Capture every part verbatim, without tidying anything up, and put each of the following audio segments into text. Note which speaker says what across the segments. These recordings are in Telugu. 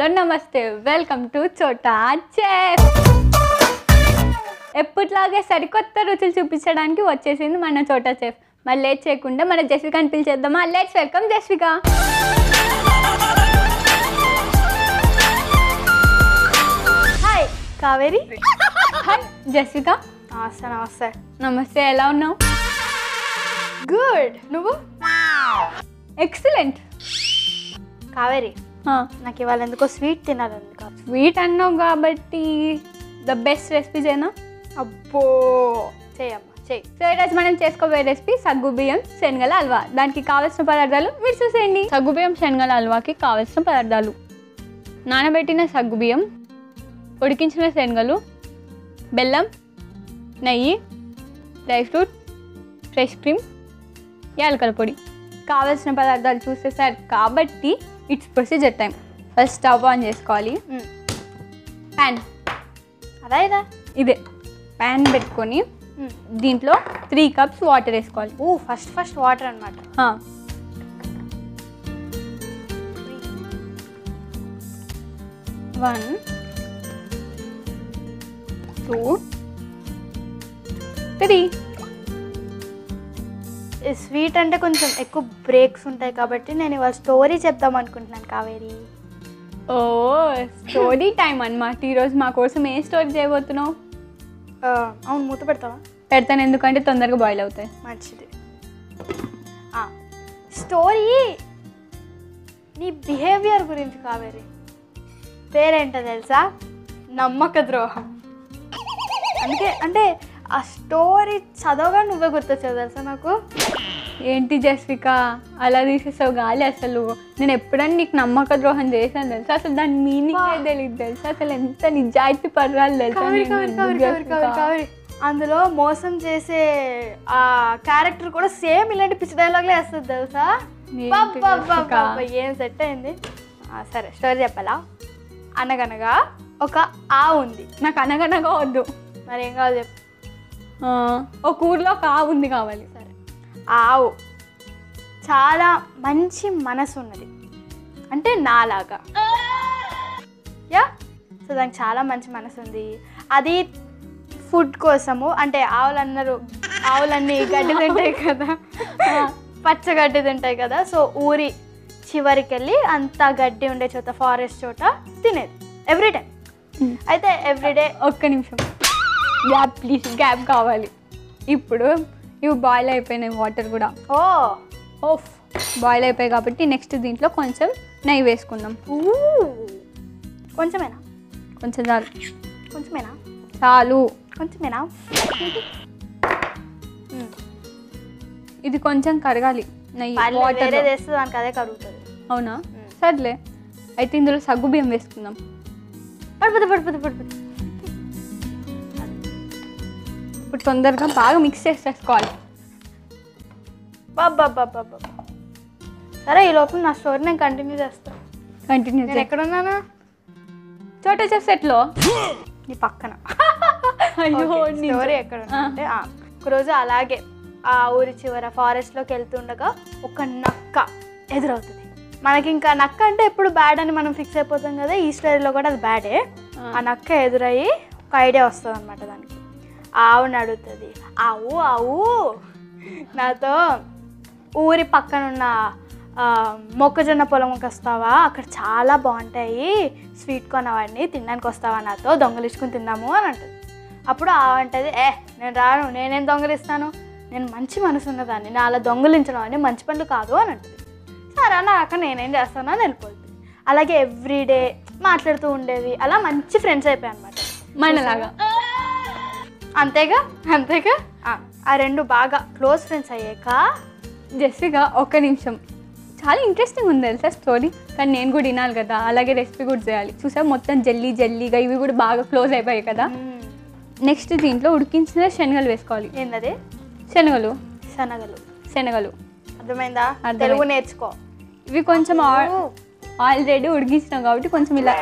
Speaker 1: హలో నమస్తే వెల్కమ్ టు చోటా చెఫ్. ఎప్పటిలాగే సరికొత్త రుచులు చూపించడానికి వచ్చేసింది మన చోటా చెఫ్. మరి లేట్ చేయకుండా మన జస్వికాని పిలిచేద్దామా? Let's welcome Jaswika.
Speaker 2: Hi Kaveri.
Speaker 1: Hi Jaswika.
Speaker 2: నమస్తే నమస్తే
Speaker 1: నమస్తే, ఎలా ఉన్నావు?
Speaker 2: గుడ్. నువ్వు?
Speaker 1: ఎక్సలెంట్.
Speaker 2: కావేరి, నాకు ఇవాళ ఎందుకో స్వీట్ తినాలని కాదు.
Speaker 1: స్వీట్ అన్నావు కాబట్టి ద బెస్ట్ రెసిపీ చేయనా?
Speaker 2: అబ్బో, చేయమ్మా చెయ్యి.
Speaker 1: సో ఈరోజు మనం చేసుకోబోయే రెసిపీ సగ్గుబియ్యం శనగల హల్వా. దానికి కావాల్సిన పదార్థాలు మీరు చూసేయండి. సగ్గుబియ్యం శనగల హల్వాకి కావాల్సిన పదార్థాలు: నానబెట్టిన సగ్గుబియ్యం, ఉడికించిన శనగలు, బెల్లం, నెయ్యి, డ్రై ఫ్రూట్, ఫ్రెష్ క్రీమ్, యాలకుల పొడి. కావాల్సిన పదార్థాలు చూసేసారు కాబట్టి it's procedure time. First stove on చేసుకోవాలి. ప్యాన్
Speaker 2: అదా ఇదా
Speaker 1: ఇదే ప్యాన్ పెట్టుకొని దీంట్లో త్రీ కప్స్ వాటర్ వేసుకోవాలి.
Speaker 2: ఓ ఫస్ట్ ఫస్ట్ వాటర్ అనమాట.
Speaker 1: One two three.
Speaker 2: స్వీట్ అంటే కొంచెం ఎక్కువ బ్రేక్స్ ఉంటాయి కాబట్టి నేను ఇవాళ స్టోరీ చెప్దాం అనుకుంటున్నాను కావేరి.
Speaker 1: ఓ స్టోరీ టైం అన్నమాట. ఈరోజు మా కోసం ఏ స్టోరీ చేయబోతున్నావు?
Speaker 2: అవును, మూత పెడతావా?
Speaker 1: పెడతాను, ఎందుకంటే తొందరగా బాయిల్ అవుతాయి.
Speaker 2: మంచిది. స్టోరీ నీ బిహేవియర్ గురించి కావేరి. పేరేంటో తెలుసా? నమ్మక ద్రోహం. అందుకే అంటే ఆ స్టోరీ చదవగా నువ్వే గుర్తొచ్చావు తెలుసా నాకు.
Speaker 1: ఏంటి జస్విక అలా తీసేసావు గాలి? అసలు నేను ఎప్పుడన్నా నీకు నమ్మక ద్రోహం చేశాను తెలుసా? అసలు దాని మీనింగ్ తెలియదు తెలుసా? అసలు ఎంత నిజాయితీ పర్రాలు తెలుసా?
Speaker 2: అందులో మోసం చేసే ఆ క్యారెక్టర్ కూడా సేమ్ ఇలాంటి పిచ్చి డైలాగ్లే వేస్తుంది తెలుసా. ఏం సెట్ అయింది. సరే స్టోరీ చెప్పాలా? అనగనగా ఒక ఆవు ఉంది.
Speaker 1: నాకు అనగనగా వద్దు,
Speaker 2: మరి ఏం కావాలి చెప్పు.
Speaker 1: ఒక ఊర్లో ఒక ఆవు ఉంది కావాలి.
Speaker 2: సరే, ఆవు చాలా మంచి మనసు ఉన్నది, అంటే నాలాగా. యా సో దానికి చాలా మంచి మనసు ఉంది. అది ఫుడ్ కోసము, అంటే ఆవులన్నారు ఆవులన్నీ గడ్డి తింటాయి కదా, పచ్చగడ్డి తింటాయి కదా. సో ఊరి చివరికి వెళ్ళి అంతా గడ్డి ఉండే చోట, ఫారెస్ట్ చోట తినేది ఎవ్రీ టైం. అయితే ఎవ్రీడే.
Speaker 1: ఒక్క నిమిషం గ్యాప్ ప్లీజ్, గ్యాప్ కావాలి. ఇప్పుడు ఇవి బాయిల్ అయిపోయినాయి, వాటర్ కూడా.
Speaker 2: ఓ
Speaker 1: ఓఫ్ బాయిల్ అయిపోయాయి కాబట్టి నెక్స్ట్ దీంట్లో కొంచెం నెయ్యి వేసుకుందాం.
Speaker 2: కొంచెమేనా?
Speaker 1: కొంచెం చాలు.
Speaker 2: కొంచెమేనా?
Speaker 1: చాలు.
Speaker 2: కొంచెమేనా?
Speaker 1: ఇది కొంచెం కరగాలి నెయ్యి.
Speaker 2: వాటర్ వేస్తే దానికి అదే కరుగుతుంది.
Speaker 1: అవునా? సర్లే, అయితే ఇందులో సగ్గుబియ్యం వేసుకుందాం.
Speaker 2: పడిపోతే పడిపోతే పడిపోతే
Speaker 1: ఇప్పుడు తొందరగా బాగా మిక్స్ చేసేసుకోవాలి.
Speaker 2: బాబా బాబా బాబా. సరే, ఈ లోపల నా స్టోరీ నేను కంటిన్యూ చేస్తాను.
Speaker 1: కంటిన్యూ.
Speaker 2: నేను ఎక్కడున్నాను?
Speaker 1: చోటా చెఫ్ సెట్లో
Speaker 2: నీ పక్కన.
Speaker 1: అయ్యో,
Speaker 2: స్టోరీ ఎక్కడ అంటే, ఒకరోజు అలాగే ఆ ఊరి చివర ఫారెస్ట్లోకి వెళ్తుండగా ఒక నక్క ఎదురవుతుంది. మనకి ఇంకా నక్క అంటే ఎప్పుడు బ్యాడ్ అని మనం ఫిక్స్ అయిపోతాం కదా, ఈ స్టోరీలో కూడా అది బ్యాడే. ఆ నక్క ఎదురయ్యి ఒక ఐడియా వస్తుంది అనమాట దానికి. ఆవుని అడుగుతుంది, ఆవు ఆవు నాతో ఊరి పక్కనున్న మొక్కజొన్న పొలంకి వస్తావా? అక్కడ చాలా బాగుంటాయి స్వీట్ కార్న్, అవన్నీ తినడానికి వస్తావా నాతో? దొంగలించుకుని తిందాము అని అంటుంది. అప్పుడు ఆవు అంటది, ఏ నేను రాను, నేనేం దొంగలిస్తాను, నేను మంచి మనసు ఉన్నదాన్ని, నా అలా దొంగలించడం అని మంచి పనులు కాదు అని అంటుంది. సరే నాకు నేనేం చేస్తాను అని వెళ్ళిపోతుంది. అలాగే ఎవ్రీడే మాట్లాడుతూ ఉండేవి, అలా మంచి ఫ్రెండ్స్ అయిపోయాయి అనమాట
Speaker 1: మనలాగా.
Speaker 2: అంతేగా అంతేగా ఆ రెండు బాగా క్లోజ్ ఫ్రెండ్స్ అయ్యాక,
Speaker 1: జస్విగా ఒక్క నిమిషం, చాలా ఇంట్రెస్టింగ్ ఉంది తెలుసా స్టోరీ, కానీ నేను కూడా వినాలి కదా, అలాగే రెసిపీ కూడా చేయాలి. చూసా మొత్తం జల్లీ జల్లీగా ఇవి కూడా బాగా క్లోజ్ అయిపోయాయి కదా. నెక్స్ట్ దీంట్లో ఉడికించిన శనగలు వేసుకోవాలి.
Speaker 2: ఏంటది?
Speaker 1: శనగలు.
Speaker 2: శనగలు
Speaker 1: శనగలు
Speaker 2: అర్థమైందా? తెలుగు నేర్చుకో.
Speaker 1: ఇవి కొంచెం ఆల్రెడీ ఉడికించినాం కాబట్టి కొంచెం ఇలా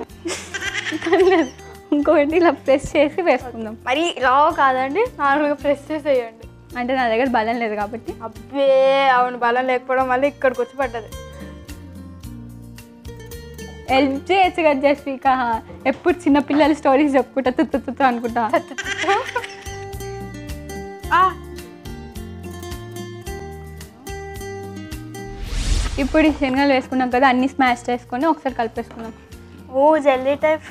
Speaker 1: ఇంకొకటి ఇలా ప్రెస్ చేసి వేసుకుందాం.
Speaker 2: మరి ఇలా కాదండి, నార్మల్గా ప్రెస్ చేసి వేయండి.
Speaker 1: అంటే నా దగ్గర బలం లేదు కాబట్టి.
Speaker 2: అబ్బే అవును, బలం లేకపోవడం వల్ల ఇక్కడికి వచ్చి పడ్డది.
Speaker 1: హెల్ప్ చేయొచ్చు కదా జస్విక. ఎప్పుడు చిన్నపిల్లల స్టోరీస్ చెప్పుకుంటా తుత్తు తుత్తు అనుకుంటా. ఇప్పుడు ఈ శనగలు వేసుకున్నాం కదా, అన్ని స్మాష్ చేసుకొని ఒకసారి కలిపేసుకున్నాం.
Speaker 2: ఓ జల్లీ టైప్.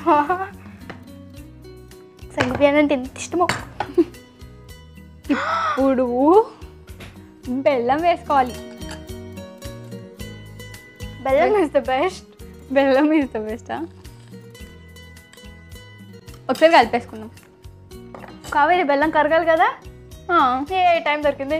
Speaker 2: సగ్గుబియ్యం అంటే ఎంత ఇష్టమో.
Speaker 1: ఇప్పుడు బెల్లం వేసుకోవాలి.
Speaker 2: బెల్లం ఇస్ ద బెస్ట్.
Speaker 1: బెల్లం ఇస్ ద బెస్టా? ఒకసారి కలిపేసుకున్నాం.
Speaker 2: కావేరి బెల్లం కరగాలి కదా. ఏ టైం దొరికింది.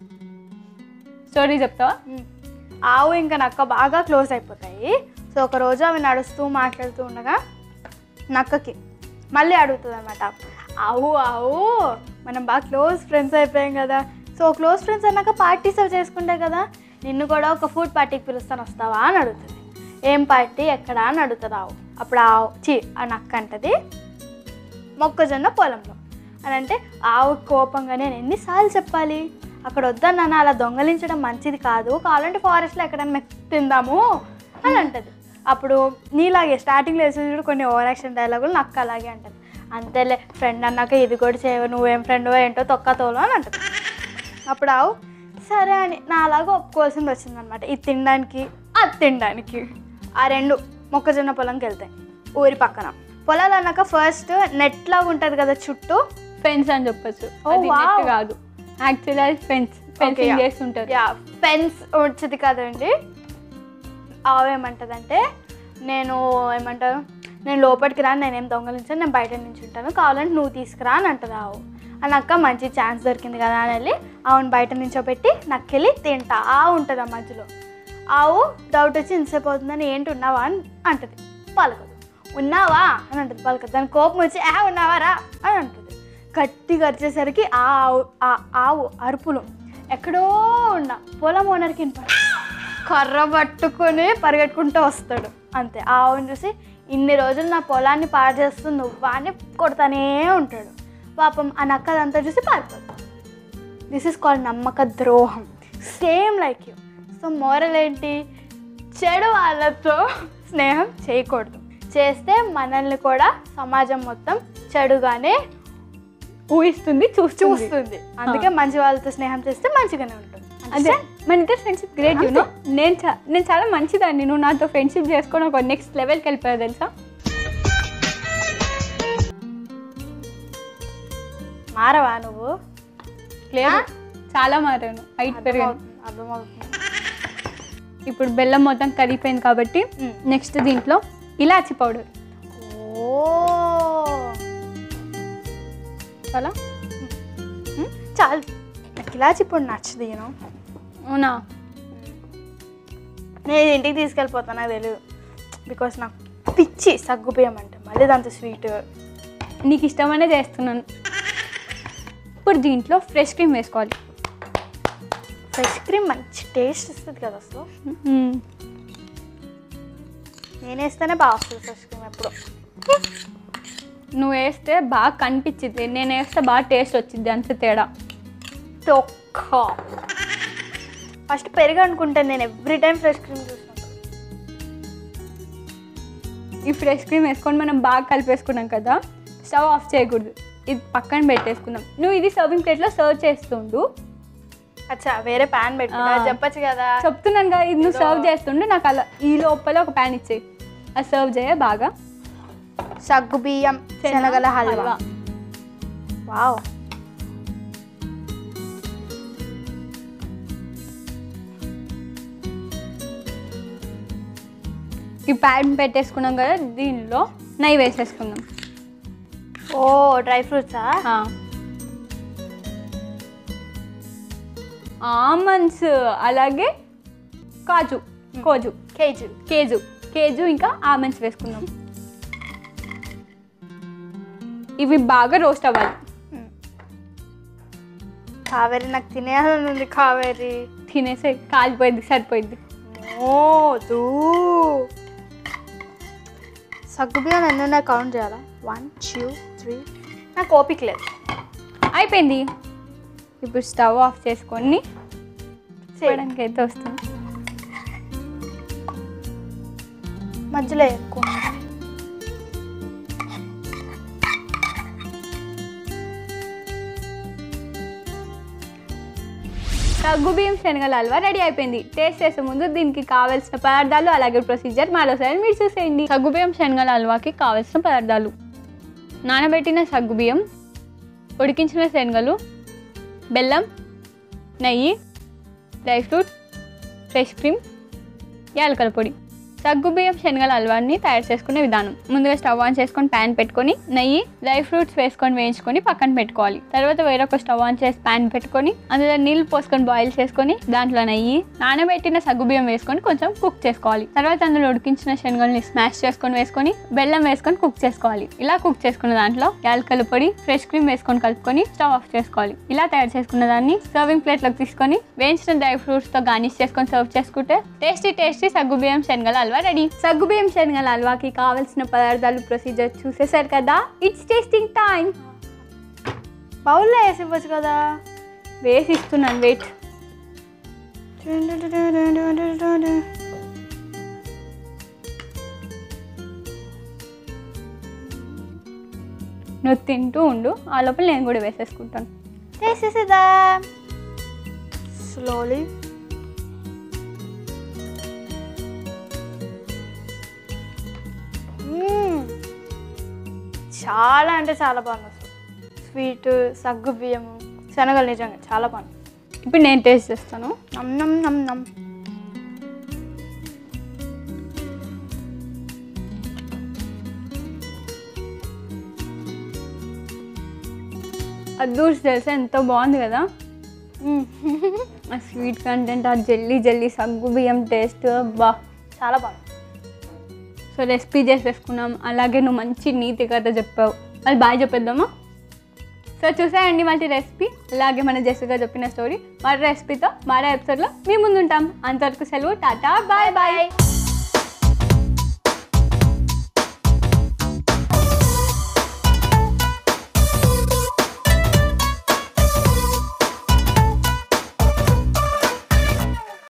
Speaker 1: స్టోరీ చెప్తావా?
Speaker 2: ఆవు ఇంకా నక్క బాగా క్లోజ్ అయిపోతాయి. సో ఒకరోజు అవి నడుస్తూ మాట్లాడుతూ ఉండగా నక్కకి మళ్ళీ అడుగుతుంది అనమాట, ఆవు ఆవు మనం బాగా క్లోజ్ ఫ్రెండ్స్ అయిపోయాం కదా, సో క్లోజ్ ఫ్రెండ్స్ అన్నాక పార్టీస్ అవి చేసుకుంటే కదా, నిన్ను కూడా ఒక ఫుడ్ పార్టీకి పిలుస్తాను వస్తావా అని అడుగుతుంది. ఏం పార్టీ ఎక్కడ అని అడుగుతుంది ఆవు. అప్పుడు ఆవు చి ఆ నక్క అంటది, మొక్కజొన్న పొలంలో అని. అంటే ఆవు కోపంగా నేను ఎన్నిసార్లు చెప్పాలి, అక్కడ వద్దన్నాను, అలా దొంగలించడం మంచిది కాదు, కావాలంటే ఫారెస్ట్లో ఎక్కడన్నా తిందాము అని అంటది. అప్పుడు నీలాగే స్టార్టింగ్లో వేసేది కూడా కొన్ని ఓవర్ యాక్షన్ డైలాగులు నక్క అలాగే అంటది. అంతేలే ఫ్రెండ్ అన్నాక ఇది కూడా చేయవు, నువ్వేం ఫ్రెండ్వో ఏంటో తొక్క తోలు అని అంటది. అప్పుడు ఆవు సరే అని నా అలాగా ఒప్పుకోవాల్సింది వచ్చిందనమాట. ఇది తినడానికి అది తినడానికి. ఆ రెండు మొక్కజొన్న పొలంకి వెళ్తాయి ఊరి పక్కన. పొలాలు అన్నాక ఫస్ట్ నెట్ లాగా ఉంటుంది కదా చుట్టూ,
Speaker 1: ఫెన్స్ అని చెప్పచ్చు. కాదు యాక్చువల్లీ అది ఫెన్స్ ఫెన్సింగ్ చేస్తుంటారు.
Speaker 2: యా ఫెన్స్ వచ్చేది కదండి. ఆవు ఏమంటదంటే నేను ఏమంటారు నేను లోపలికి రాను, నేనేం దొంగలించాను, నేను బయట నుంచి ఉంటాను, కావాలంటే నువ్వు తీసుకురా అని అంటది ఆవు. అని అక్క మంచి ఛాన్స్ దొరికింది కదా అని వెళ్ళి ఆవును బయట నుంచోబెట్టి నక్కెళ్ళి తింటా ఆవు ఉంటుంది ఆ మధ్యలో. ఆవు డౌట్ వచ్చి ఇంతసేపు అవుతుందని ఏంటి ఉన్నావా అని అంటది. పలకదు. ఉన్నావా అని అంటది. పలకదు. దాని కోపం వచ్చి ఆ ఉన్నావా రా అని అంటుంది. గట్టిగా అరిచేసరికి ఆ ఆవు ఆ ఆవు అరుపులు ఎక్కడో ఉన్న పొలం ఓనర్కి వినపడు. కర్ర పట్టుకొని పరిగెట్టుకుంటూ వస్తాడు. అంతే. ఆ ఆవుని చూసి ఇన్ని రోజులు నా పొలాన్ని పాడు చేస్తుంది నువ్వా అని కొడతానే ఉంటాడు. పాపం ఆ నక్కదంతా చూసి పారిపోతుంది. దిస్ ఈస్ కాల్డ్ నమ్మక ద్రోహం. Same like you. So moral ఏంటి, చెడు వాళ్ళతో స్నేహం చేయకూడదు. చేస్తే మనల్ని కూడా సమాజం మొత్తం చెడుగానే
Speaker 1: ఊహిస్తుంది చూస్తుంది.
Speaker 2: అందుకే మంచి వాళ్ళతో స్నేహం చేస్తే మంచిగానే ఉంటుంది.
Speaker 1: అదే మన ఇద్దరు ఫ్రెండ్షిప్ గ్రేట్. యూనో నేను చా నేను చాలా మంచిదాన్ని, నువ్వు నాతో ఫ్రెండ్షిప్ చేసుకొని ఒక నెక్స్ట్ లెవెల్కి వెళ్ళిపోయావు తెలుసా.
Speaker 2: మారవా నువ్వు?
Speaker 1: లేదు చాలా మారాను, హైట్ పెరిగాను.
Speaker 2: అర్థమవుతుంది.
Speaker 1: ఇప్పుడు బెల్లం మొత్తం కరిగిపోయింది కాబట్టి నెక్స్ట్ దీంట్లో ఇలాచి పౌడర్.
Speaker 2: ఓ చాలా చాలు. నాకు ఇలాచి పొడి నచ్చదు. యూనో
Speaker 1: అవునా?
Speaker 2: నేను ఇంటికి తీసుకెళ్ళిపోతాను, నాకు తెలియదు. బికాస్ నాకు పిచ్చి సగ్గుబియ్యం అంటే, మళ్ళీ దాంతో స్వీట్.
Speaker 1: నీకు ఇష్టమనే చేస్తున్నాను. ఇప్పుడు దీంట్లో ఫ్రెష్ క్రీమ్ వేసుకోవాలి.
Speaker 2: ఫ్రెష్ క్రీమ్ మంచి టేస్ట్ ఇస్తుంది కదా అసలు. నేను వేస్తేనే బాగా వస్తుంది ఫ్రెష్ క్రీమ్. ఎప్పుడు
Speaker 1: నువ్వు వేస్తే బాగా కనిపించింది, నేను వేస్తే బాగా టేస్ట్ వచ్చింది, అంతే తేడా.
Speaker 2: తొక్క ఫస్ట్ పెరుగు అనుకుంటాను నేను ఎవ్రీ టైం ఫ్రెష్ క్రీమ్ చూసినప్పుడు.
Speaker 1: ఈ ఫ్రెష్ క్రీమ్ వేసుకొని మనం బాగా కలిపేసుకున్నాం కదా, స్టవ్ ఆఫ్ చేయకూడదు, ఇది పక్కన పెట్టేసుకుందాం. నువ్వు ఇది సర్వింగ్ ప్లేట్లో సర్వ్ చేస్తుండు.
Speaker 2: అచ్చా వేరే ప్యాన్ పెట్టు చెప్పచ్చు కదా.
Speaker 1: చెప్తున్నాను కదా, ఇది నువ్వు సర్వ్ చేస్తుండు, నాకు అలా ఈ లోపల ఒక ప్యాన్ ఇచ్చేయి, అది సర్వ్ చేయ బాగా.
Speaker 2: సగ్గుబియ్యం శనగల హల్వా. వావ్.
Speaker 1: ఈ ప్యాన్ పెట్టేసుకున్నాం కదా, దీనిలో నెయ్యి వేసేసుకుందాం.
Speaker 2: ఓ డ్రై ఫ్రూట్సా?
Speaker 1: ఆల్మండ్స్, అలాగే కాజు కోజు
Speaker 2: కేజు
Speaker 1: కేజు కేజు ఇంకా ఆల్మండ్స్ వేసుకుందాం. ఇవి బాగా రోస్ట్ అవ్వాలి.
Speaker 2: కావేరి నాకు తినేయాలని ఉంది. కావేరి
Speaker 1: తినేసే కాలిపోయింది, సరిపోయింది.
Speaker 2: ఓ దూ సగ్గుబియ్యం ఎన్నైనా కౌంట్ చేయాలా? One two three. నాకు ఓపిక లేదు.
Speaker 1: అయిపోయింది. ఇప్పుడు స్టవ్ ఆఫ్ చేసుకొని చేయడానికి అయితే వస్తుంది.
Speaker 2: మధ్యలో ఎక్కువ
Speaker 1: సగ్గుబియ్యం శనగల హల్వా రెడీ అయిపోయింది. టేస్ట్ చేసే ముందు దీనికి కావాల్సిన పదార్థాలు అలాగే ప్రొసీజర్ మరోసారి మీరు చూసేయండి. సగ్గుబియ్యం శనగల హల్వాకి కావాల్సిన పదార్థాలు: నానబెట్టిన సగ్గుబియ్యం, ఉడికించిన శనగలు, బెల్లం, నెయ్యి, డ్రై ఫ్రూట్, ఫ్రెష్ క్రీమ్, యాలకుల పొడి. సగ్గుబియ్యం శనగల హల్వాని తయారు చేసుకునే విధానం: ముందుగా స్టవ్ ఆన్ చేసుకొని ప్యాన్ పెట్టుకొని నెయ్యి, డ్రై ఫ్రూట్స్ వేసుకొని వేయించుకొని పక్కన పెట్టుకోవాలి. తర్వాత వేరొక స్టవ్ ఆన్ చేసి ప్యాన్ పెట్టుకొని అందులో నీళ్ళు పోసుకొని బాయిల్ చేసుకొని దాంట్లో నెయ్యి, నానబెట్టిన సగ్గుబియ్యం వేసుకొని కొంచెం కుక్ చేసుకోవాలి. తర్వాత అందులో ఉడికించిన శనగల్ని స్మాష్ చేసుకొని వేసుకొని బెల్లం వేసుకొని కుక్ చేసుకోవాలి. ఇలా కుక్ చేసుకున్న దాంట్లో యాలకుల పొడి, ఫ్రెష్ క్రీమ్ వేసుకొని కలుపుకొని స్టవ్ ఆఫ్ చేసుకోవాలి. ఇలా తయారు చేసుకున్న దాన్ని సర్వింగ్ ప్లేట్లోకి తీసుకొని వేయించిన డ్రై ఫ్రూట్స్ తో గార్నిష్ చేసుకొని సర్వ్ చేసుకుంటే టేస్టీ టేస్టీ సగ్గుబియ్యం శనగల హల్వా రెడీ. సగ్గుబియ్యం శనగల హల్వాకి కావాల్సిన పదార్థాలు ప్రొసీజర్ చూసేసారు కదా. It's tasting time.
Speaker 2: బౌల్లో వేసి ఇవ్వచ్చు కదా.
Speaker 1: వేసి ఇస్తున్నాను, వెయిట్. నువ్వు తింటూ ఉండు, ఆ లోపల నేను కూడా వేసేసుకుంటాను.
Speaker 2: వేసేసేదా స్లోలీ. చాలా అంటే చాలా బాగుంది అసలు. స్వీట్, సగ్గు బియ్యం, శనగలు నిజంగా చాలా బాగుంది.
Speaker 1: ఇప్పుడు నేను టేస్ట్ చేస్తాను.
Speaker 2: నమ్ నమ్ నమ్ నమ్.
Speaker 1: అద్దూర్స్ తెలుసా, ఎంత బాగుంది కదా. ఆ స్వీట్ కంటెంట్, ఆ జల్లీ జల్లీ సగ్గు బియ్యం టేస్ట్ బా
Speaker 2: చాలా బాగుంది.
Speaker 1: సో రెసిపీ చేసేసుకున్నాం, అలాగే నువ్వు మంచి నీతి కథ చెప్పావు. మళ్ళీ బాగా చెప్పేద్దామా? సో చూసాయండి మళ్ళీ రెసిపీ, అలాగే మన జెస్సిగా చెప్పిన స్టోరీ. మరో రెసిపీతో మరో ఎపిసోడ్లో మీ ముందుంటాం. అంతవరకు సెలవు, టాటా, బాయ్ బాయ్.